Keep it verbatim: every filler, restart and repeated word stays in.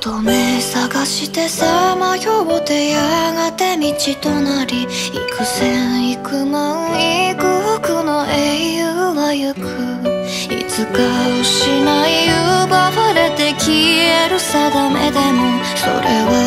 透明探してさまよってやがて道となり、幾千幾万幾億の英雄は行く。いつか失い奪われて消える定めでも、それは